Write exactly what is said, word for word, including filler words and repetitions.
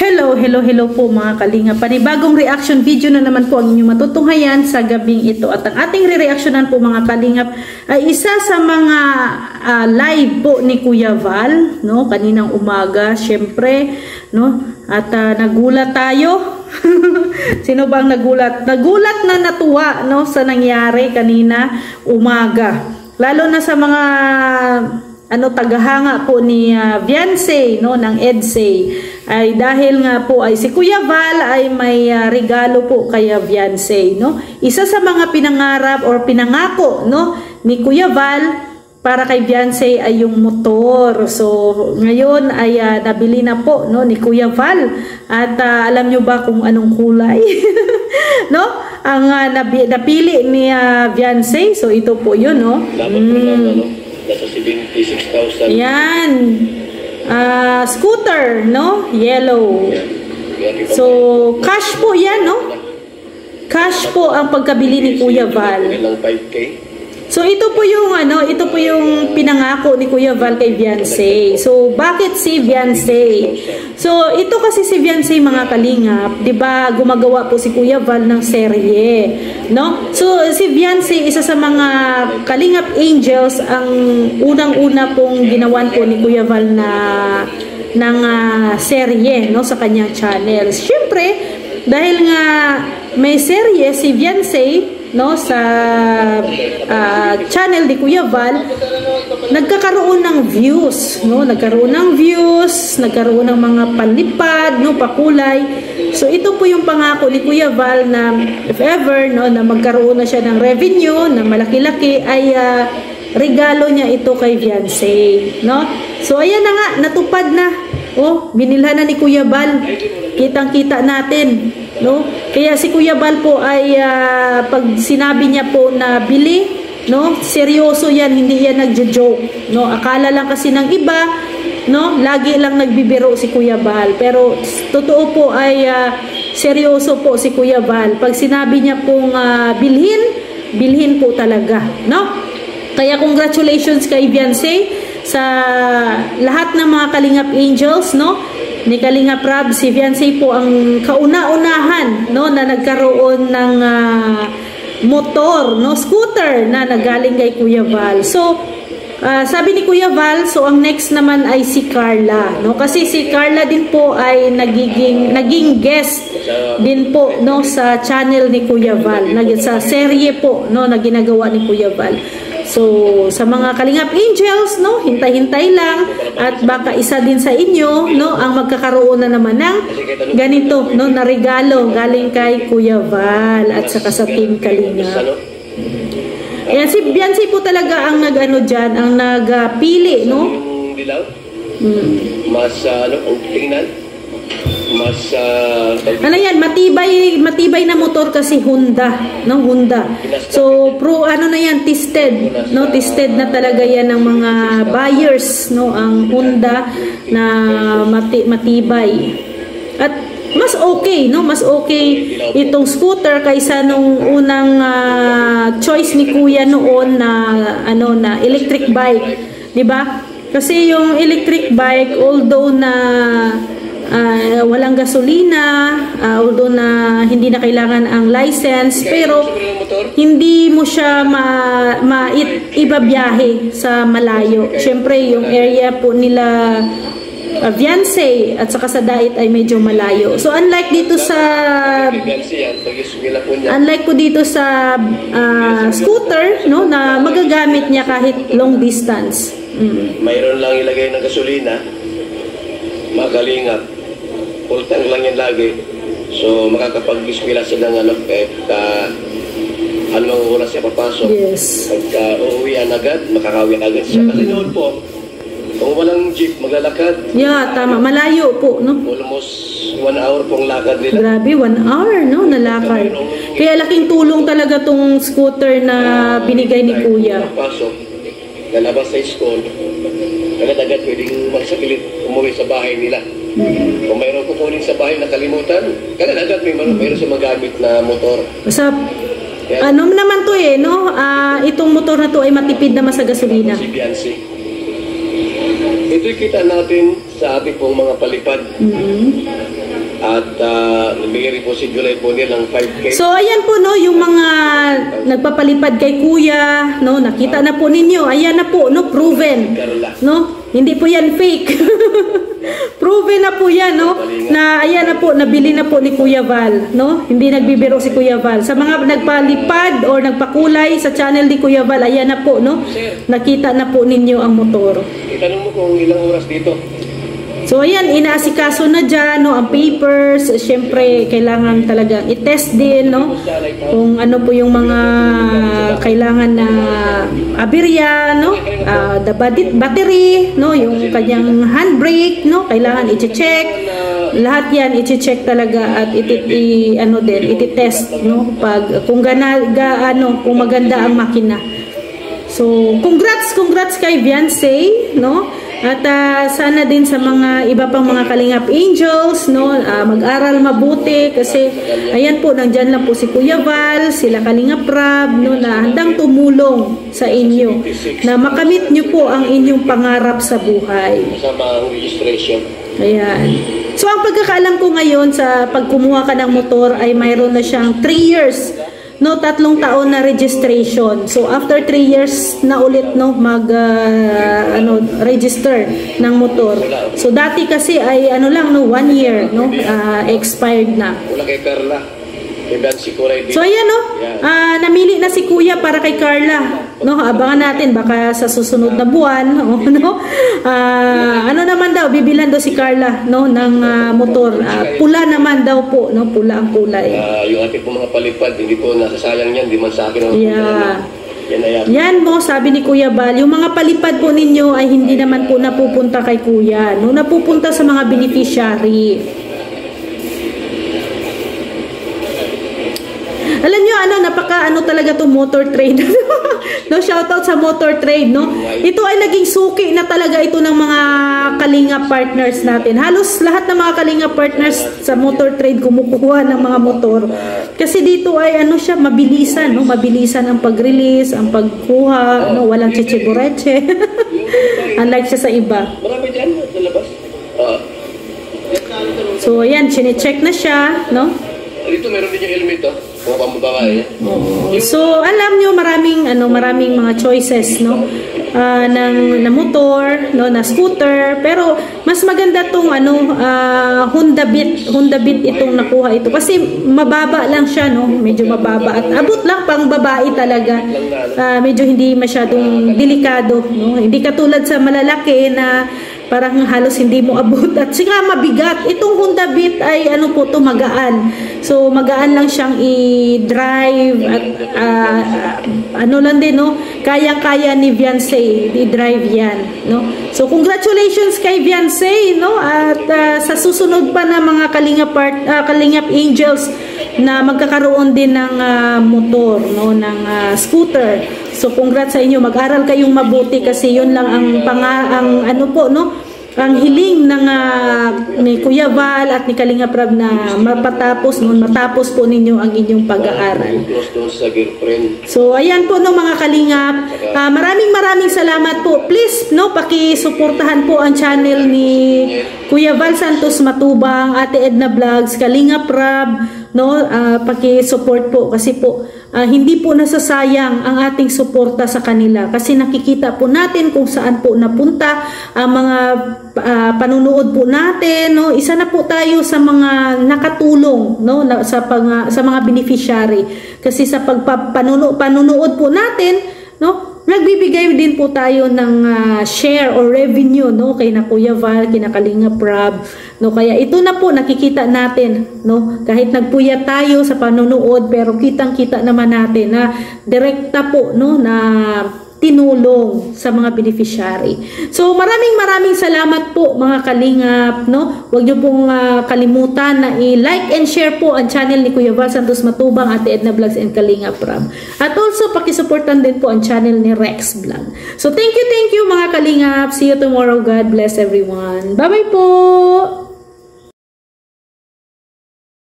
Hello, hello, hello po mga kalinga. Panibagong reaction video na naman po ang inyong matutunghayan sa gabing ito. At ang ating re-reactionan po mga kalingap ay isa sa mga uh, live po ni Kuya Val, no? Kaninang umaga, syempre, no? At uh, nagulat tayo. Sino bang nagulat? Nagulat na natuwa, no, sa nangyari kanina umaga. Lalo na sa mga ano tagahanga po ni uh, Viancy, no, ng EDSA, ay dahil nga po ay si Kuya Val ay may uh, regalo po kay Viancy, no. Isa sa mga pinangarap or pinangako, no, ni Kuya Val para kay Viancy ay yung motor. So ngayon ay uh, nabili na po, no, ni Kuya Val. At uh, alam nyo ba kung anong kulay? No, ang uh, napili ni uh, Viancy. So ito po yun, no. Mm. Nasa seventy-six thousand. Yan. Uh, scooter, no? Yellow. So, cash po yan, no? Cash po ang pagkabili ni Kuya Val. five K. So, ito po yung, ano, ito po yung pinangako ni Kuya Val kay Viancy. So, bakit si Viancy? So, ito kasi si Viancy mga kalingap, 'di ba? Gumagawa po si Kuya Val ng serye, no? So, si Viancy isa sa mga Kalingap Angels ang unang-una pong ginawan po ni Kuya Val na ng uh, serye, no, sa kanyang channel. Siyempre, dahil nga may serye si Viancy, no, sa uh, channel ni Kuya Val, nagkakaroon ng views, no, nagkaroon ng views, nagkaroon ng mga panlipad, no, pakulay. So ito po yung pangako ni Kuya Val na if ever, no, na magkaroon na siya ng revenue na malaki-laki ay uh, regalo niya ito kay Viancy, no. So ayan na nga, natupad na. Oh, binilhan na ni Kuya Val. Kitang-kita natin, no? Kaya si Kuya Val po ay uh, pag sinabi niya po na bili, no? Seryoso 'yan, hindi 'yan nagjo-joke, no? Akala lang kasi ng iba, no? Lagi lang nagbibiro si Kuya Val, pero totoo po ay uh, seryoso po si Kuya Val. Pag sinabi niya pong uh, bilhin, bilhin po talaga, no? Kaya congratulations kay Viancy sa lahat ng mga Kalingap Angels, no? Ni Kalingap Rab, si Viancy po ang kauna-unahan, no, na nagkaroon ng uh, motor, no, scooter na nagaling kay Kuya Val. So uh, sabi ni Kuya Val, so ang next naman ay si Carla, no, kasi si Carla din po ay nagiging naging guest din po, no, sa channel ni Kuya Val, nag sa serye po, no, na ginagawa ni Kuya Val. So, sa mga Kalingap Angels, no, hintay-hintay lang at baka isa din sa inyo, no, ang magkakaroon na naman ng ganito, no, na regalo galing kay Kuya Val at saka sa Team Kalingap. Ayan, si Viancy po talaga ang nag-ano diyan, ang nagpili, no? Hmm. Mas ano, ang tingnan. Mas uh, ano yan, matibay matibay na motor kasi Honda, no, Honda. So pro ano na yan, tested, no, tested na talaga yan ng mga buyers, no, ang Honda na mati, matibay. At mas okay, no, mas okay itong scooter kaysa nung unang uh, choice ni Kuya noon na ano na electric bike, 'di ba? Kasi yung electric bike, although na Uh, walang gasolina, uh, although na hindi na kailangan ang license, pero hindi mo siya ma, ma it, ibabiyahe sa malayo. Siyempre yung area po nila uh, Viancy at saka sa Dait ay medyo malayo. So unlike dito sa unlike po dito sa uh, scooter, no, na magagamit niya kahit long distance. Mm. Mayroon lang ilagay ng gasolina, magalingap, ultang lang yan lagi. So makakapag-ismila sila ng ano, kahit uh, anong oras siya papasok. Yes. Pagka uh, uuwian agad, makakawin agad siya. Mm-hmm. Kasi noon po, kung walang jeep, maglalakad. Yeah, tama. Malayo po, no? Almost one hour pong lakad nila. Grabe, one hour, no? Nalakad. Kaya laking tulong talaga tong scooter na binigay ni Kuya. Papasok, lalabas sa school, agad-agad pwedeng magsakilit, umuwi sa bahay nila. Mm-hmm. Kung mayroon kukunin sa bahay na kalimutan, agad-agad may mayroon, mayroon siya magamit na motor. Sa, yeah. Ano naman to eh, no? Uh, itong motor na to ay matipid naman sa gasolina. Si Viancy. Ito'y kita natin sa ating pong mga palipad. Mm-hmm. At uh, nabigay rin po si July po nilang five K. So ayan po no, yung mga nagpapalipad kay Kuya, no, nakita na po ninyo. Ayan na po, no, proven. No? Hindi po yan fake. Proven na po yan, no? Na ayan na po, nabili na po ni Kuya Val, no? Hindi nagbibiro si Kuya Val. Sa mga nagpalipad or nagpakulay sa channel ni Kuya Val, ayan na po, no? Nakita na po ninyo ang motor. Itanong mo kung ilang oras dito. So ayan, inaasikaso na dyan, no, ang papers. Siyempre, kailangan talagang i-test din, no, kung ano po yung mga kailangan na aberya, no, uh, the battery, no, yung kanyang handbrake, no, kailangan i-check. Lahat yan i-check talaga at iti, i, ano din, iti-test, no, pag, kung gana, ga, ano, kung maganda ang makina. So, congrats, congrats kay Beyonce, no? At uh, sana din sa mga iba pang mga Kalingap Angels, no, uh, mag-aral mabuti kasi ayan po, nandyan lang po si Kuya Val, sila Kalingap Rab, no, na handang tumulong sa inyo na makamit nyo po ang inyong pangarap sa buhay. Kasama ang registration. Ayan. So, ang pagkakaalam ko ngayon sa pagkumuha ka ng motor ay mayroon na siyang three years. No, tatlong taon na registration. So after three years na ulit, no, mag uh, ano register ng motor. So dati kasi ay ano lang, no, one year, no, uh, expired na. Wala kay Carla. So ayan, no, uh, namili na si Kuya para kay Carla, no. Abangan natin baka sa susunod na buwan, no, uh, ano naman daw, bibilan daw si Carla, no, ng uh, motor. Uh, pula naman daw po, no, pula ang kulay. Uh, yung ating po mga palipad, hindi po nasasayang yan, di man sa akin. Yeah. Yan, yan. Yan mo, sabi ni Kuya Val, yung mga palipad po ninyo ay hindi naman po napupunta kay Kuya, no, napupunta sa mga beneficiary. Alam nyo, ano, napaka, ano talaga to motor trade. No, shoutout sa motor trade, no. Ito ay naging suki na talaga ito ng mga Kalinga partners natin. Halos lahat ng mga Kalinga partners sa motor trade kumukuha ng mga motor. Kasi dito ay, ano siya, mabilisan, no. Mabilisan ang pag-release, ang pagkuha, no, walang chichibureche. Unlike siya sa iba. Marami dyan, sa labas. Uh, so, ayan, chine-check na siya, no. Dito meron din yung helmet, oh. Mga pambabae. Oh. So, alam nyo, maraming, ano, maraming mga choices, no? Uh, ng, na motor, no, na scooter. Pero, mas maganda tong, ano, uh, Honda Beat. Honda Beat itong nakuha ito. Kasi, mababa lang siya, no? Medyo mababa. At abot lang pang babae talaga. Uh, medyo hindi masyadong delikado, no? Hindi katulad sa malalaki na parang halos hindi mo abot at sika mabigat. Itong Honda Beat ay ano po to, magaan. So magaan lang siyang i-drive at uh, ano lang din, no, kayang-kaya ni Beyonce i-drive yan, no. So congratulations kay Beyonce, no, at uh, sa susunod pa na mga Kalingap part uh, Kalingap Angels na magkakaroon din ng uh, motor, no, ng uh, scooter. So congrats sa inyo, mag-aral kayong mabuti kasi yun lang ang panga, ang ano po, no, ang hiling ng uh, ni Kuya Val at ni Kalingap Rab na mapatapos, no, matapos po ninyo ang inyong pag-aaral. So ayan po, no, mga Kalingap, uh, maraming maraming salamat po. Please, no, paki-suportahan po ang channel ni Kuya Val Santos Matubang, Ate Edna Vlogs, Kalingap Rab, no, uh, paki-support po kasi po Uh, hindi po nasasayang ang ating suporta sa kanila kasi nakikita po natin kung saan po napunta ang mga uh, panunood po natin, no. Isa na po tayo sa mga nakatulong, no, sa pang, sa mga beneficiary kasi sa pagpanunood panunood po natin, no, nagbibigay din po tayo ng uh, share or revenue, no, kay na Kuya Val, kina Kalingap Rab, no. Kaya ito na po nakikita natin, no, kahit nagpuyat tayo sa panonood pero kitang-kita naman natin na direkta po, no, na tinulong sa mga beneficiary. So maraming maraming salamat po mga Kalingap, no. Huwag niyo pong uh, kalimutan na i-like and share po ang channel ni Kuya Val Santos Matubang, Ate Edna Vlogs and Kalingap Rab. At also paki-supportan din po ang channel ni Rex Vlog. So thank you, thank you mga Kalingap. See you tomorrow. God bless everyone. Bye-bye po.